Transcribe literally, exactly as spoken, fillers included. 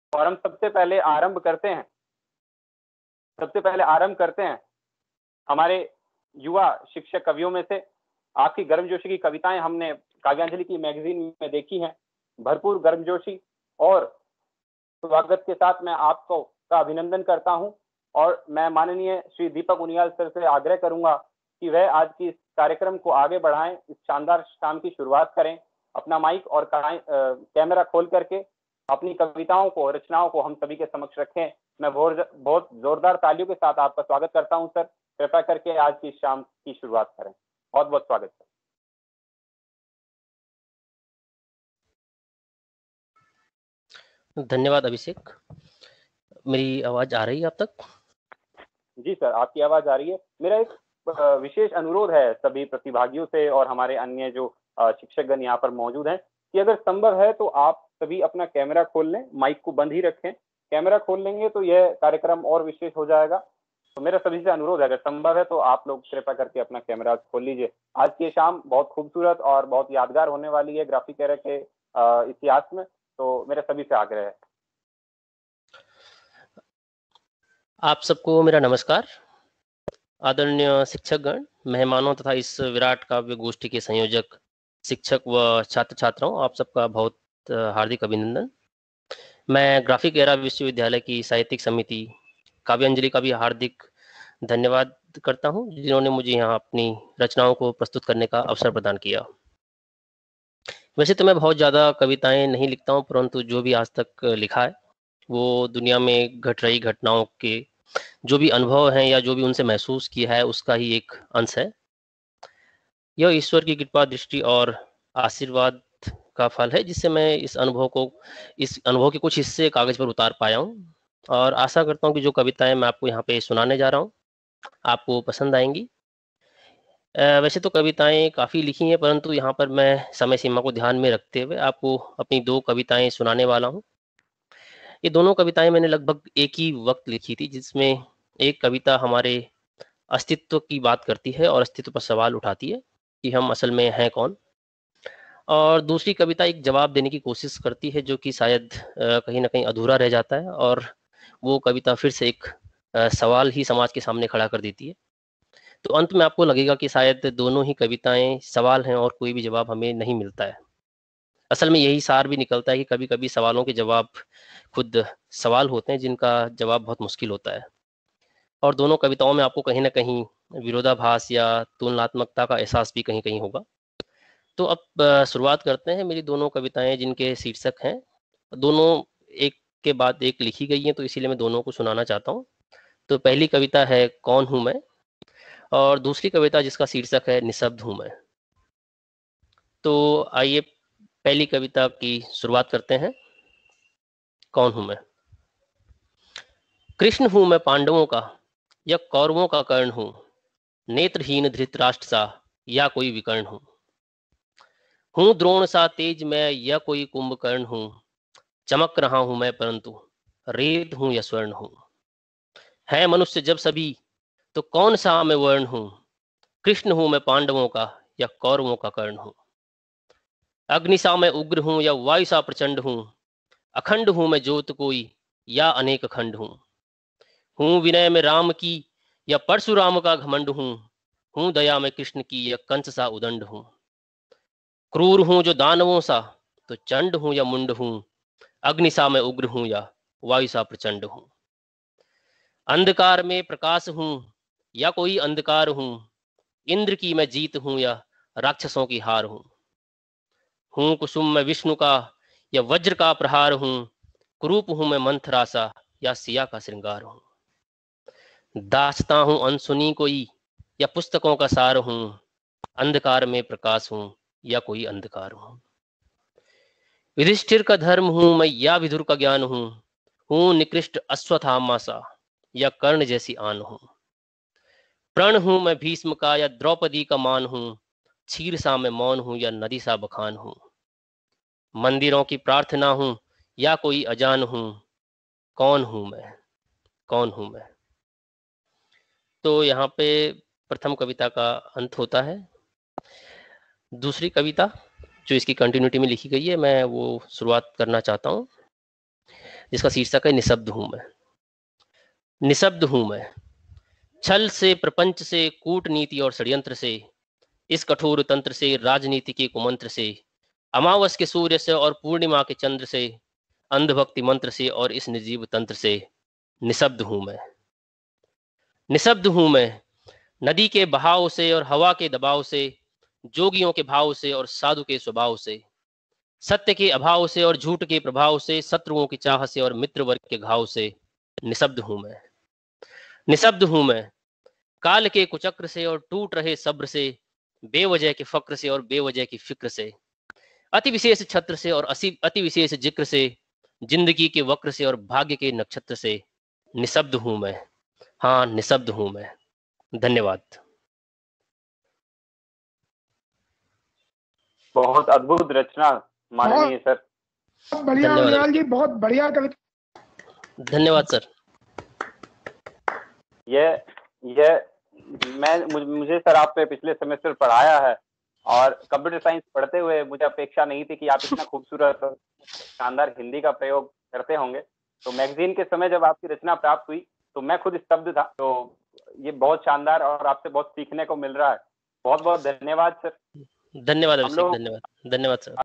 और हम सबसे पहले आरंभ करते हैं सबसे पहले आरंभ करते हैं हमारे युवा शिक्षक कवियों में से। आपकी गर्मजोशी की कविताएं हमने काव्यांजलि की मैगजीन में देखी हैं। भरपूर गर्मजोशी और स्वागत के साथ मैं आपको का अभिनंदन करता हूं और मैं माननीय श्री दीपक उनियाल सर से आग्रह करूंगा कि वह आज की इस कार्यक्रम को आगे बढ़ाएं, इस शानदार शाम की शुरुआत करें। अपना माइक और कैमरा खोल करके अपनी कविताओं को, रचनाओं को हम सभी के समक्ष रखें। मैं बहुत जोरदार तालियों के साथ आपका स्वागत करता हूं सर। कृपया करके आज की शाम की शुरुआत करें। बहुत बहुत स्वागत सर। धन्यवाद अभिषेक। मेरी आवाज आ रही है आप तक? जी सर, आपकी आवाज आ रही है। मेरा एक विशेष अनुरोध है सभी प्रतिभागियों से और हमारे अन्य जो शिक्षकगण यहाँ पर मौजूद हैं कि अगर संभव है तो आप सभी अपना कैमरा खोल लें, माइक को बंद ही रखें। कैमरा खोल लेंगे तो यह कार्यक्रम और विशेष हो जाएगा। तो मेरा सभी से अनुरोध है, अगर संभव है तो आप लोग कृपया करके अपना कैमरा खोल लीजिए। आज की शाम बहुत खूबसूरत और बहुत यादगार होने वाली है ग्राफिक एरा के इतिहास में, तो मेरा सभी से आग्रह है। आप सबको मेरा नमस्कार। आदरणीय शिक्षकगण, मेहमानों तथा इस विराट काव्य गोष्ठी के संयोजक शिक्षक व छात्र छात्राओं, आप सबका बहुत हार्दिक अभिनंदन। मैं ग्राफिक एरा विश्वविद्यालय की साहित्यिक समिति काव्यांजलि का भी हार्दिक धन्यवाद करता हूं, जिन्होंने मुझे यहाँ अपनी रचनाओं को प्रस्तुत करने का अवसर प्रदान किया। वैसे तो मैं बहुत ज़्यादा कविताएं नहीं लिखता हूँ, परंतु जो भी आज तक लिखा है वो दुनिया में घट रही घटनाओं के जो भी अनुभव हैं या जो भी उनसे महसूस किया है उसका ही एक अंश है। यह ईश्वर की कृपा, दृष्टि और आशीर्वाद का फल है, जिससे मैं इस अनुभव को इस अनुभव के कुछ हिस्से कागज पर उतार पाया हूँ और आशा करता हूँ कि जो कविताएं मैं आपको यहाँ पे सुनाने जा रहा हूँ आपको पसंद आएंगी। वैसे तो कविताएं काफ़ी लिखी हैं, परंतु यहाँ पर मैं समय सीमा को ध्यान में रखते हुए आपको अपनी दो कविताएं सुनाने वाला हूँ। ये दोनों कविताएं मैंने लगभग एक ही वक्त लिखी थी, जिसमें एक कविता हमारे अस्तित्व की बात करती है और अस्तित्व पर सवाल उठाती है कि हम असल में हैं कौन, और दूसरी कविता एक जवाब देने की कोशिश करती है जो कि शायद कहीं ना कहीं अधूरा रह जाता है, और वो कविता फिर से एक सवाल ही समाज के सामने खड़ा कर देती है। तो अंत में आपको लगेगा कि शायद दोनों ही कविताएं सवाल हैं और कोई भी जवाब हमें नहीं मिलता है। असल में यही सार भी निकलता है कि कभी कभी सवालों के जवाब खुद सवाल होते हैं जिनका जवाब बहुत मुश्किल होता है, और दोनों कविताओं में आपको कहीं ना कहीं विरोधाभास या तुलनात्मकता का एहसास भी कहीं कहीं होगा। तो अब शुरुआत करते हैं। मेरी दोनों कविताएं जिनके शीर्षक हैं, दोनों एक के बाद एक लिखी गई हैं, तो इसीलिए मैं दोनों को सुनाना चाहता हूँ। तो पहली कविता है कौन हूँ मैं, और दूसरी कविता जिसका शीर्षक है निशब्द हूँ मैं। तो आइए पहली कविता की शुरुआत करते हैं। कौन हूँ मैं। कृष्ण हूँ मैं पांडवों का या कौरवों का कर्ण हूँ, नेत्रहीन धृतराष्ट्र सा या कोई विकर्ण हूँ। हूँ द्रोण सा तेज मैं या कोई कुंभकर्ण हूँ, चमक रहा हूँ मैं परंतु रेत हूँ या स्वर्ण हूँ। है मनुष्य जब सभी तो कौन सा मैं वर्ण हूँ, कृष्ण हूँ मैं पांडवों का या कौरवों का कर्ण हूँ। अग्नि सा मैं उग्र हूँ या वायु सा प्रचंड हूँ, अखंड हूँ मैं ज्योत कोई या अनेक अखंड हूँ। हूँ विनय में राम की या परशुराम का घमंड हूँ, हूँ दया में कृष्ण की या कंस सा उदंड हूँ। क्रूर हूँ जो दानवों सा तो चंड हूँ या मुंड हूँ, अग्नि सा मैं उग्र हूँ या वायु सा प्रचंड हूँ। अंधकार में प्रकाश हूँ या कोई अंधकार हूँ, इंद्र की मैं जीत हूँ या राक्षसों की हार हूँ। हूँ कुसुम में विष्णु का या वज्र का प्रहार हूँ, कुरूप हूँ मैं मंथरा सा या सिया का श्रृंगार हूँ। दासता हूँ अनसुनी कोई या पुस्तकों का सार हूँ, अंधकार में प्रकाश हूँ या कोई अंधकार हूँ। युधिष्ठिर का धर्म हूँ मैं या विदुर का ज्ञान हूँ, हूँ निकृष्ट अश्वत्थामा सा या कर्ण जैसी आन हूँ। प्रण हूँ मैं भीष्म का या द्रौपदी का मान हूँ, क्षीर सा मैं मौन हूँ या नदी सा बखान हूँ। मंदिरों की प्रार्थना हूँ या कोई अजान हूँ, कौन हूँ मैं, कौन हूँ मैं। तो यहाँ पे प्रथम कविता का अंत होता है। दूसरी कविता जो इसकी कंटिन्यूटी में लिखी गई है, मैं वो शुरुआत करना चाहता हूँ। जिसका शीर्षक है निशब्द हूं मैं। निशब्द हूं मैं, छल से, प्रपंच से, कूटनीति और षड्यंत्र से, इस कठोर तंत्र से, राजनीति के कुमंत्र से, अमावस के सूर्य से और पूर्णिमा के चंद्र से, अंधभक्ति मंत्र से और इस निर्जीव तंत्र से निशब्द हूं मैं। निशब्द हूं मैं, नदी के बहाव से और हवा के दबाव से, जोगियों के भाव से और साधु के स्वभाव से, सत्य के अभाव से और झूठ के प्रभाव से, शत्रुओं की चाह से और मित्र वर्ग के घाव से निशब्द हूं मैं। निशब्द हूं मैं, काल के कुचक्र से और टूट रहे सब्र से, बेवजह के फक्र से और बेवजह की फिक्र से, अति विशेष छत्र से और असी अति विशेष जिक्र से, जिंदगी के वक्र से और भाग्य के नक्षत्र से निशब्द हूं मैं। हाँ, निशब्द हूं मैं। धन्यवाद। बहुत अद्भुत रचना माननीय सर। बहुत बढ़िया अग्रवाल जी, बहुत बढ़िया कविता। धन्यवाद सर। ये ये मैं मुझे सर आपने पिछले सेमेस्टर पढ़ाया है और कंप्यूटर साइंस पढ़ते हुए मुझे अपेक्षा नहीं थी कि आप इतना खूबसूरत शानदार हिंदी का प्रयोग करते होंगे। तो मैगजीन के समय जब आपकी रचना प्राप्त हुई तो मैं खुद स्तब्ध था। तो ये बहुत शानदार और आपसे बहुत सीखने को मिल रहा है। बहुत बहुत धन्यवाद सर। धन्यवाद अभिषेक, धन्यवाद धन्यवाद सर।